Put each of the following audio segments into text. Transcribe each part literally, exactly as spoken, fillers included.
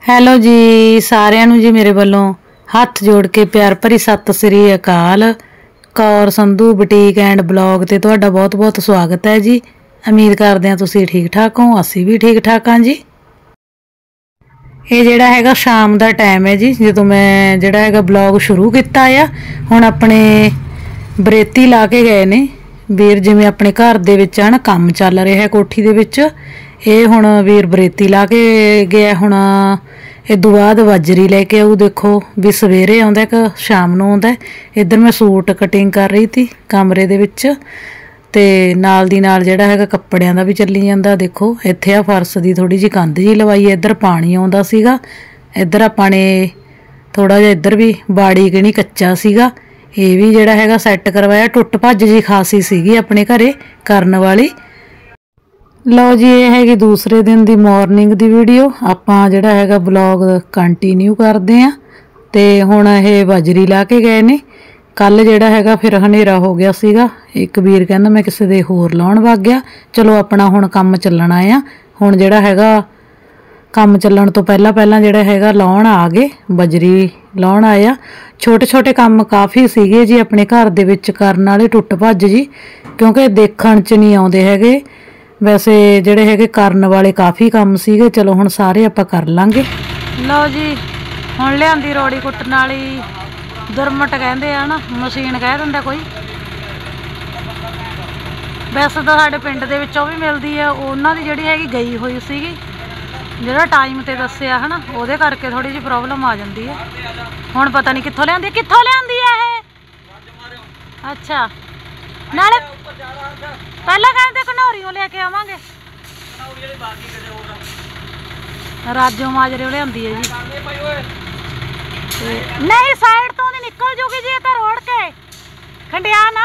Hello ਜੀ ਸਾਰਿਆਂ ਨੂੰ ਜੀ ਮੇਰੇ ਵੱਲੋਂ ਹੱਥ ਜੋੜ ਕੇ ਪਿਆਰ ਭਰੀ ਸਤਿ ਸ੍ਰੀ ਅਕਾਲ। Kaur Sandhu boutique and blog ਤੇ ਤੁਹਾਡਾ ਬਹੁਤ ਬਹੁਤ ਸਵਾਗਤ ਹੈ ਜੀ। ਉਮੀਦ ਕਰਦੇ ਹਾਂ ਤੁਸੀਂ ਠੀਕ ਠਾਕ ਹੋ, ਅਸੀਂ ਵੀ ਠੀਕ ਠਾਕ ਹਾਂ ਜੀ। ਇਹ ਜਿਹੜਾ ਹੈਗਾ ਸ਼ਾਮ ਦਾ ਟਾਈਮ ਹੈ ਜੀ, ਜਦੋਂ ਮੈਂ ਜਿਹੜਾ ਹੈਗਾ ਬਲੌਗ ਸ਼ੁਰੂ ਕੀਤਾ ਆ। ਹੁਣ ਆਪਣੇ ਬਰੇਤੀ ਲਾ ਕੇ ਗਏ ਨੇ ਵੀਰ, ਜਿਵੇਂ ਆਪਣੇ ਘਰ ਦੇ ਵਿੱਚ ਆ ਨਾ ਕੰਮ ਚੱਲ ਰਿਹਾ ਕੋਠੀ ਦੇ ਵਿੱਚ। ਇਹ ਹੁਣ ਵੀਰ ਬਰੇਤੀ ਲਾ ਕੇ ਗਿਆ। ਹੁਣ ਇਹ ਤੋਂ ਬਾਅਦ ਬਾਜਰੀ ਲੈ ਕੇ ਆਊ। ਦੇਖੋ ਵੀ ਸਵੇਰੇ ਆਉਂਦਾ ਕਿ ਸ਼ਾਮ ਨੂੰ ਆਉਂਦਾ। ਇੱਧਰ ਮੈਂ ਸੂਟ ਕਟਿੰਗ ਕਰ ਰਹੀ ਤੀ ਕਮਰੇ ਦੇ ਵਿੱਚ, ਤੇ ਨਾਲ ਦੀ ਨਾਲ ਜਿਹੜਾ ਹੈਗਾ ਕੱਪੜਿਆਂ ਦਾ ਵੀ ਚੱਲੀ ਜਾਂਦਾ। ਦੇਖੋ ਇੱਥੇ ਆ ਫਰਸ਼ ਦੀ ਥੋੜੀ ਜਿਹੀ ਕੰਧ ਜੀ ਲਵਾਈ ਹੈ। ਇੱਧਰ ਪਾਣੀ ਆਉਂਦਾ ਸੀਗਾ, ਇੱਧਰ ਆਪਾਂ ਨੇ ਥੋੜਾ ਜਿਹਾ ਇੱਧਰ ਵੀ ਬਾੜੀ ਕਿਹੜੀ ਕੱਚਾ ਸੀਗਾ, ਇਹ ਵੀ ਜਿਹੜਾ ਹੈਗਾ ਸੈੱਟ ਕਰਵਾਇਆ। ਟੁੱਟ ਭੱਜ ਜੀ ਖਾਸੀ ਸੀਗੀ ਆਪਣੇ ਘਰੇ ਕਰਨ ਵਾਲੀ। ਲਓ ਜੀ ਇਹ ਹੈਗੀ ਦੂਸਰੇ ਦਿਨ ਦੀ ਮਾਰਨਿੰਗ ਦੀ ਵੀਡੀਓ। ਆਪਾਂ ਜਿਹੜਾ ਹੈਗਾ ਬਲੌਗ ਕੰਟੀਨਿਊ ਕਰਦੇ ਆਂ। ਤੇ ਹੁਣ ਇਹ ਬਾਜਰੀ ਲਾ ਕੇ ਗਏ ਨੇ। ਕੱਲ ਜਿਹੜਾ ਹੈਗਾ ਫਿਰ ਹਨੇਰਾ ਹੋ ਗਿਆ ਸੀਗਾ। ਇੱਕ ਵੀਰ ਕਹਿੰਦਾ ਮੈਂ ਕਿਸੇ ਦੇ ਹੋਰ ਲਾਉਣ ਵਗ ਗਿਆ। ਚਲੋ ਆਪਣਾ ਹੁਣ ਕੰਮ ਚੱਲਣਾ ਆ। ਹੁਣ ਜਿਹੜਾ ਹੈਗਾ ਕੰਮ ਚੱਲਣ ਤੋਂ ਪਹਿਲਾਂ ਪਹਿਲਾਂ ਜਿਹੜਾ ਹੈਗਾ ਲਾਉਣ ਆ ਗਏ, ਬਜਰੀ ਲਾਉਣ ਆਇਆ। ਛੋਟੇ ਛੋਟੇ ਕੰਮ ਕਾਫੀ ਸੀਗੇ ਜੀ ਆਪਣੇ ਘਰ ਦੇ ਵਿੱਚ ਕਰਨ ਵਾਲੇ, ਟੁੱਟ ਭੱਜ ਜੀ, ਕਿਉਂਕਿ ਦੇਖਣ 'ਚ ਨਹੀਂ ਆਉਂਦੇ ਹੈਗੇ। ਵੈਸੇ ਜਿਹੜੇ ਹੈਗੇ ਕਰਨ ਵਾਲੇ ਕਾਫੀ ਕੰਮ ਸੀਗੇ। ਚਲੋ ਹੁਣ ਸਾਰੇ ਆਪਾਂ ਕਰ ਲਾਂਗੇ। ਲਓ ਜੀ ਹੁਣ ਲਿਆਂਦੀ ਰੋੜੀ ਕੁੱਟਣ ਵਾਲੀ, ਦੁਰਮਟ ਕਹਿੰਦੇ ਆ ਨਾ, ਮਸ਼ੀਨ ਕਹਿ ਦਿੰਦਾ ਕੋਈ। ਵੈਸੇ ਤਾਂ ਸਾਡੇ ਪਿੰਡ ਦੇ ਵਿੱਚ ਉਹ ਵੀ ਮਿਲਦੀ ਆ। ਉਹਨਾਂ ਦੀ ਜਿਹੜੀ ਹੈਗੀ ਗਈ ਹੋਈ ਸੀਗੀ, ਜਿਹੜਾ ਟਾਈਮ ਤੇ ਦੱਸਿਆ ਹੈ ਨਾ, ਉਹਦੇ ਕਰਕੇ ਥੋੜੀ ਜਿਹੀ ਪ੍ਰੋਬਲਮ ਆ ਜਾਂਦੀ ਹੈ। ਹੁਣ ਪਤਾ ਨਹੀਂ ਕਿੱਥੋਂ ਲਿਆਂਦੀ, ਕਿੱਥੋਂ ਲਿਆਂਦੀ ਆ ਇਹ। ਅੱਛਾ, ਨਾਲੇ ਪਹਿਲਾਂ ਕਹਿੰਦੇ ਘਨੌਰੀਓਂ ਲੈ ਕੇ ਆਵਾਂਗੇ, ਰਾਜੋ ਮਾਜਰੇ ਲਿਆਂਦੀ ਹੈ ਜੀ। ਨਹੀਂ ਸਾਈਡ ਤੋਂ ਨਹੀਂ ਨਿਕਲ ਜੂਗੀ ਜੀ, ਇਹ ਤਾਂ ਰੋੜ ਕੇ ਖੰਡਿਆ ਨਾ।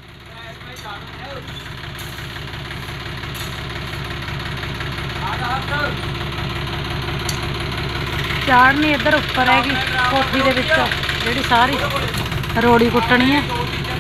ਚਾੜਨੀ ਇੱਧਰ ਉੱਪਰ ਹੈਗੀ ਕੋਠੀ ਦੇ ਵਿੱਚ, ਜਿਹੜੀ ਸਾਰੀ ਰੋੜੀ ਕੁੱਟਣੀ ਹੈ।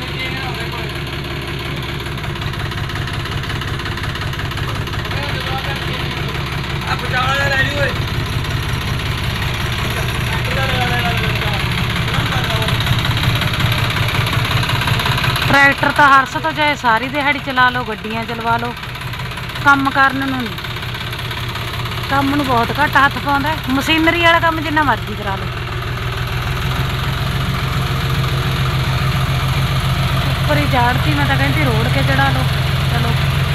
ट्रैक्टर तो हरस तो चाहे सारी दिहाड़ी चला लो, गड्डियां चलवा लो, काम करन नूं नहीं, काम नूं बहुत घट हथ पाउंदा है। मशीनरी वाला काम जिन्ना मर्जी करा लो। उपर ही चाड़ती, मैं तो कहती रोड़ के चढ़ा लो। चलो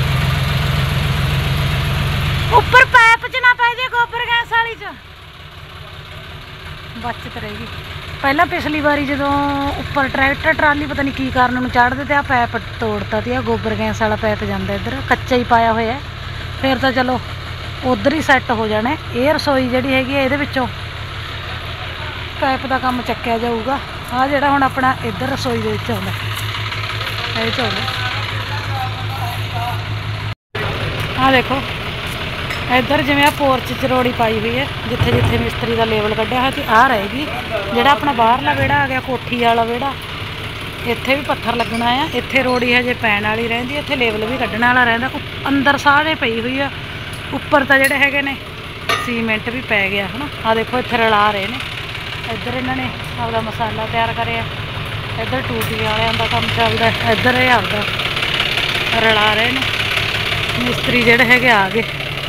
उपर पैप च ना पै जे गोबर गैस वाली च बचत रहेगी। पहला पिछली बारी जो उपर ट्रैक्टर ट्राली पता नहीं की कारण में चढ़ते थे, आ पैप तोड़ता थी। गोबर गैस वाला पैप जाता इधर, कच्चा ही पाया हुआ है। फिर तो चलो उधर ही सैट हो जाना। ये रसोई जी हैगी ये पैप का काम चक्या जाऊगा। आ जोड़ा हम अपना इधर रसोई के आउंदा आ देखो इधर जिवें पोर्च च रोड़ी पाई हुई है, जिथे जिथे मिस्त्री का लेवल कढ़िया है। आ रहेगी जोड़ा अपना बाहरला वेड़ा आ गया, कोठी वाला वेड़ा, इत्थे भी पत्थर लगना है। इत्थे रोड़ी हजे पैण वाली रहिंदी, इत्थे लेवल भी कढ़ने वाला रहिंदा। अंदर सारे पई हुई है, उपर तो जिहड़े हैगे ने सीमेंट भी पै गया है ना। आ देखो इत्थे रला रहे ने। इधर इन्होंने आपका मसाला तैयार करिया, इधर टूटी वालियां दा काम चलदा, इधर ये आपदा रला रहे ने। मिस्त्री जिहड़े हैगे आ गए।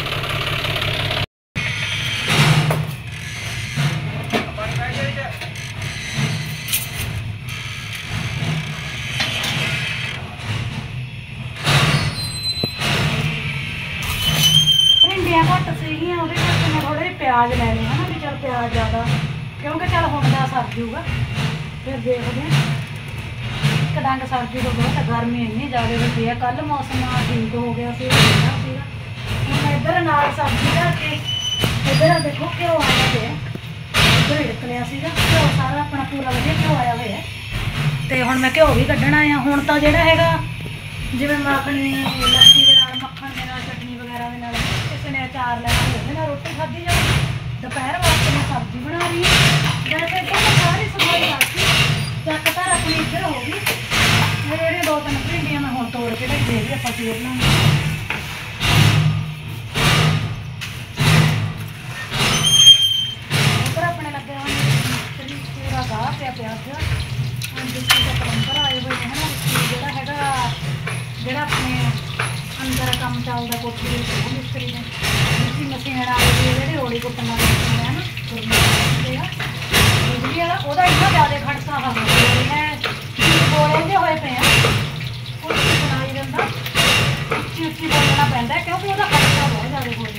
घट सीगियां वो मैं थोड़े प्याज लैने है ना, भी चल प्याज ज़्यादा, क्योंकि चल हुण दा सर जूगा। फिर देखते हैं एक डंग सर जूगा। बहुत गर्मी इन्नी ज़्यादा होती है। कल मौसम ठीक हो गया सी, मैं इधर नाल सब्जी लैके इधर देखो घ्यो आया पे, इधर हिड़क लिया सीगा घ्यो सारा अपना पूरा वधिया घ्यो आया हुआ है। तो हुण मैं घ्यो भी कढ़ना आ। हुण तां जिहड़ा हैगा जिवें मखनी लस्सी दे नाल, मक्खन दे नाल, चटनी वगैरह दे नाल, किसी ने अचार लैना होवे ना, रोटी खाधी जाए। दोपहर वास्ते मैं सब्जी बना रही हूँ। वैसे इधर मैं सारी सफाई करती, चक धर अपनी इधर हो गई। मेरे दो तीन भिंडियां मैं हुण तोड़ के रख दे रही, आपां चीर लांगे। घटिया प्याज डिस्ट्री का पलंबर आए हुए हैं ना जोड़ा है जोड़ा अपने अंदर काम चलता कोठी मिस्त्री ने मिस्त्री मशीन आए हुए जो रोड़ी कुटन वाले है ना बिजली वाला वो इन्ना ज़्यादा खड़का है बोले जो होए पे कुछ सुनाई देता उच्ची उच्ची बोलना पैंता क्योंकि वह खड़का बहुत ज़्यादा बोली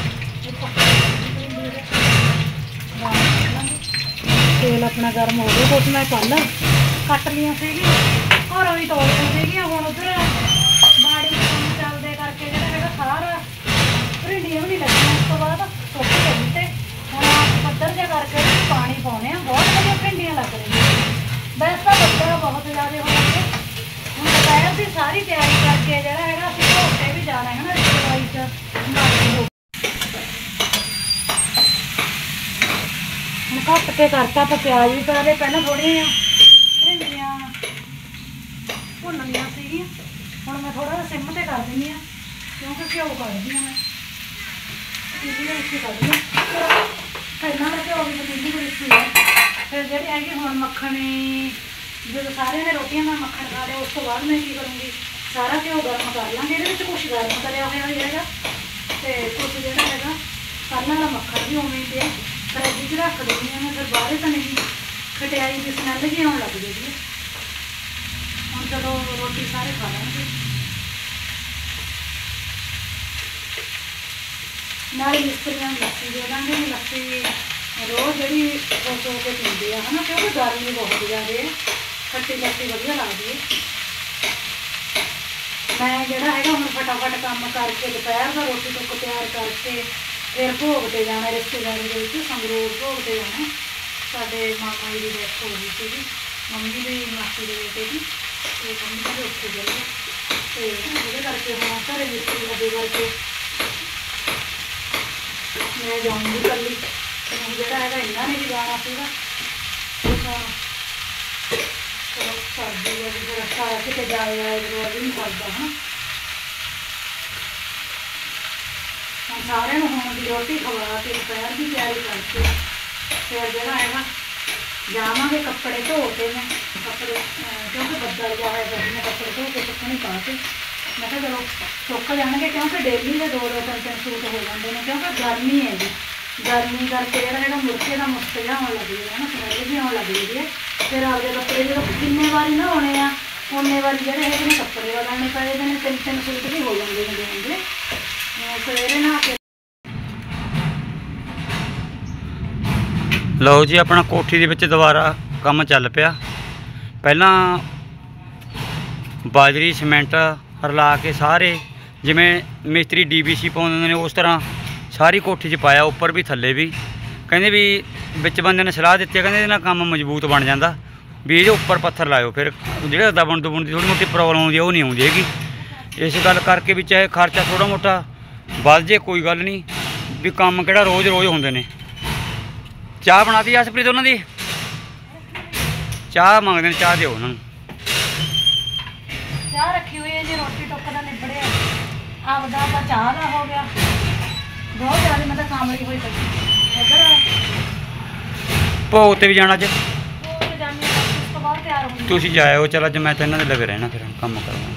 तेल अपना गर्म हो गया कुछ मैं कल कट लिया सी घरों ही तोड़ दी हूँ उधर बाड़ी काम चलते करके जो है सारा भिंडियां भी नहीं लगियां उस तो बाद सुख गई तो हम आप पद्धर जहा करके पानी पाने बहुत वधिया भिंडियां लग रही वैसे तो बच्चा बहुत ज़्यादा हो गए हम दोपहर की सारी तैयारी करके जो है धोते भी जाना है ना रिश्तेदारी च घट के करता तो प्याज भी पा ले पहले थोड़ी भिंडियां भुननियां सी हुण मैं थोड़ा सिम ते कर दिंदी हाँ क्योंकि घ्यो कढ़दी हाँ मैं पतीली के विच कढ़दी पहला मैं घ्यो की पतीली को रिसी है फिर जी है हुण मक्खनी जो सारे ने रोटियां मैं मक्खन खा लिया उस तो बाद मैं की करूँगी सारा घ्यो गर्म कर लाँगे ये कुछ गर्म करिया हुआ है तो कुछ जो है कल वाला मक्खन भी उवें ही पिया फ्रिज च रख देनी मैं फिर बाहर तो नहीं खटियाई की स्मैल जी आने लग जाएगी हम चलो रोटी सारे खा लेंगे नाले मिस्त्रियों लस्सी दे देंगे लस्सी रोज़ जी खुश होकर पीते हैं है ना क्योंकि गर्मी बहुत ज़्यादा है खट्टी लस्सी वधिया लगती है मैं जोड़ा है हम फटाफट काम करके दोपहर का रोटी टुक तैयार करके फिर भोग ते जाना रिश्तेदारी के संगरूर भोग ते जाना साढ़े मामा जी की डेथ हो गई थी मम्मी की मासी के बेटे की तो मम्मी भी उत्थे गए तो वो करके हम घर रिश्ते लगे करके मैं जाऊँगी कली जोड़ा है इन्होंने भी जाना सीगा चलो सर्दी है फिर सारा कितने जाए आए भी नहीं सकता है हम सारे हुण की रोटी खवा के दोपहर की तैयारी करके फिर जो है जावे कपड़े धो के मैं कपड़े क्योंकि बदल जा है मैं कपड़े धो के सुकने पा के मैं चलो सुक जाएंगे क्योंकि डेली के दो दो तीन तीन सूट हो जाते हैं क्योंकि गर्मी है जी गर्मी करके जो है मुर्के का मुश्क जहा होने लग जाए है ना स्मैल भी आने लग जाती है फिर आपके कपड़े जो किन्ने बारी ना होने उन्ने बारी जो है कपड़े बदलने पे तीन तीन सूट भी हो जाते हैं होंगे सवेरे नहा के लो जी अपना कोठी दे विच दोबारा काम चल पिया पहला बाजरी सीमेंट रला के सारे जिमें मिस्त्री डी बी सी पाउंदे ने उस तरह सारी कोठी च पाया उपर भी थले भी कहंदे भी विच बंदे ने सलाह दित्ती कहंदे इहदे नाल काम मजबूत बन जाता भी ये उपर पत्थर लाओ फिर जो दबन दुबन की थोड़ी मोटी प्रॉब्लम आती है वो नहीं आती हैगी इस गल करके भी चाहे खर्चा थोड़ा मोटा बध जे कोई गल नहीं भी काम किहड़ा रोज़ रोज़ होंदे ने चाह बना दी जसप्रीत उन्होंने चाह मंगते हैं चाह दो उन्होंने चाह रखी हुई है जी रोटी टुक का निबड़े आपदा का चाह का हो गया बहुत ज़्यादा मतलब कामड़ी हुई पई उधर भोग ते भी जाना अज तो बाद तैयार हो तुसीं जाओ चल अज मैं तो इन्होंने लगे रहना फिर काम करवा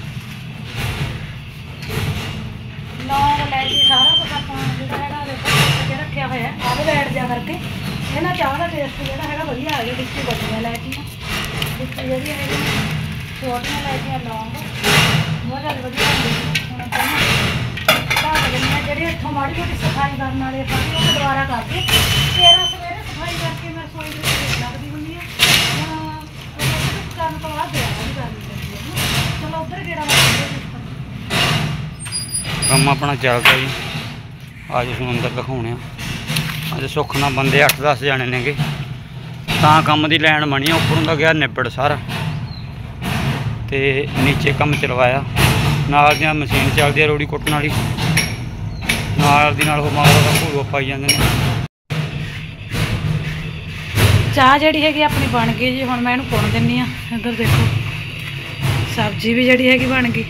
लौंग इलायची सारा कुछ आप जो है रखा हुआ है आह बैठ जा करके ये ना चाह का टेस्ट जो है वधिया आ गया डिस्टी बड़िया इलायचियाँ डिस्टी जी है छोटिया इलायचियाँ लौंग बहुत ज़्यादा वधिया जी इतों माड़ी मोटी सफाई करने वाले सारी वो दोबारा करके फिर सवेरे सफाई करके मैं रसोई लगती होंगी है करने तो बाद दोबारा भी करनी चाहिए चलो उधर गेड़ा मार काम अपना चलता जी आज तुम अंदर दिखाने अज सुख ना बंदे अठ दस जाने ने गे काम की लैन बनी उपरों का गया निबड़ सारा तो नीचे काम चलवाया नाल दी मशीन चलती है रोड़ी कुट्टन वाली नाल दी नाल मारा भूआ पाई जाते हैं चाह जी हैगी अपनी बन गई जी हुण मैं इहनूं पुण दिंदी हां इधर देखो सब्जी भी जी हैगी बन गई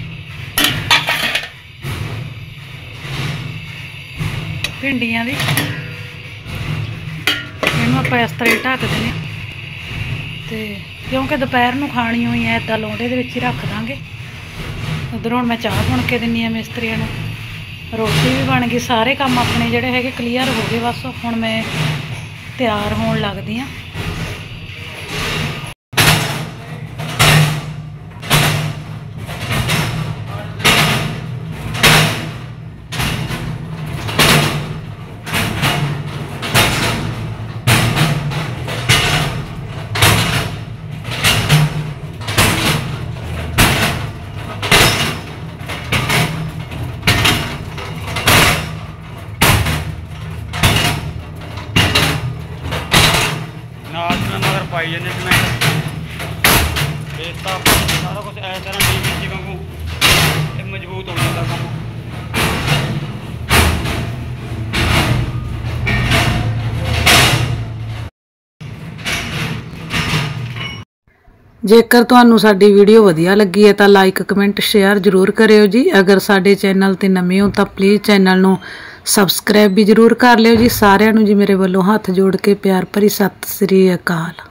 भिंडियां दी इहनूं आपां इस तरह ढक देने ਤੇ ਕਿਉਂਕਿ ਦੁਪਹਿਰ ਨੂੰ ਖਾਣੀ ਹੋਈ ਐ ਇਦਾਂ ਲੋਂਡੇ ਦੇ ਵਿੱਚ ਹੀ ਰੱਖ ਦਾਂਗੇ। ਉਧਰ ਹੁਣ ਮੈਂ ਚਾਹ ਬਣ ਕੇ ਦਿੰਨੀ ਆ ਮਿਸਤਰੀਆਂ ਨੂੰ, ਰੋਟੀ ਵੀ ਬਣ ਗਈ, ਸਾਰੇ ਕੰਮ ਆਪਣੇ ਜਿਹੜੇ ਹੈਗੇ ਕਲੀਅਰ ਹੋ ਗਏ। ਬਸ ਹੁਣ ਮੈਂ ਤਿਆਰ ਹੋਣ ਲੱਗਦੀ ਆ। ਨਾਲ ਮੈਂ ਮਗਰ ਪਾਈ ਜਾਂਦੇ ਸੀਮੈਂਟ ਇਹ ਤਾਂ ਸਾਰਾ ਕੁਝ ਇਸ ਤਰ੍ਹਾਂ ਡੀਪੀਸੀ ਵਾਂਗੂ ਇਹ ਮਜ਼ਬੂਤ ਹੋ ਜਾਂਦਾ ਕੰਮ। ਜੇਕਰ ਤੁਹਾਨੂੰ ਸਾਡੀ ਵੀਡੀਓ ਵਧੀਆ ਲੱਗੀ ਹੈ ਤਾਂ ਲਾਈਕ ਕਮੈਂਟ ਸ਼ੇਅਰ ਜ਼ਰੂਰ ਕਰਿਓ ਜੀ। ਅਗਰ ਸਾਡੇ ਚੈਨਲ ਤੇ ਨਵੇਂ ਹੋ ਤਾਂ ਪਲੀਜ਼ ਚੈਨਲ ਨੂੰ ਸਬਸਕ੍ਰਾਈਬ ਵੀ ਜ਼ਰੂਰ ਕਰ ਲਿਓ ਜੀ। ਸਾਰਿਆਂ ਨੂੰ ਜੀ ਮੇਰੇ ਵੱਲੋਂ ਹੱਥ ਜੋੜ ਕੇ ਪਿਆਰ ਭਰੀ ਸਤਿ ਸ੍ਰੀ ਅਕਾਲ।